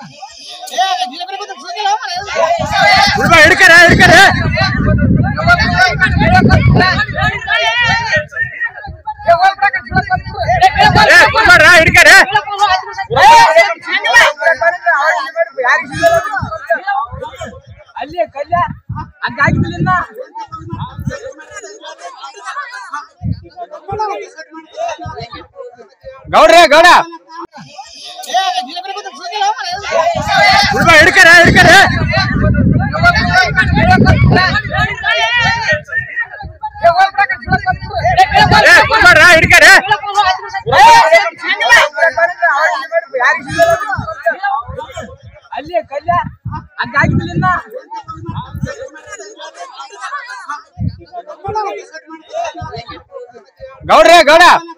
ಹಿಡ್ಕರೆ ಹಿಡ್ಕರೆ ಹಿಡ್ಕರೆ ಅಲ್ಲಿ ಕಲ್ಯ ಹಂಗಾಗಿಲ್ಲ ಗೌಡ್ರೆ ಗೌಡ ಹಿಡ್ಕರೆ ಹಿಡ್ಕರೆ ಹಿಡ್ಕರೆ ಅಲ್ಲಿ ಕಲ್ಯ ಹಂಗಾಗಿಲ್ಲ ಗೌಡ್ರೆ ಗೌಡ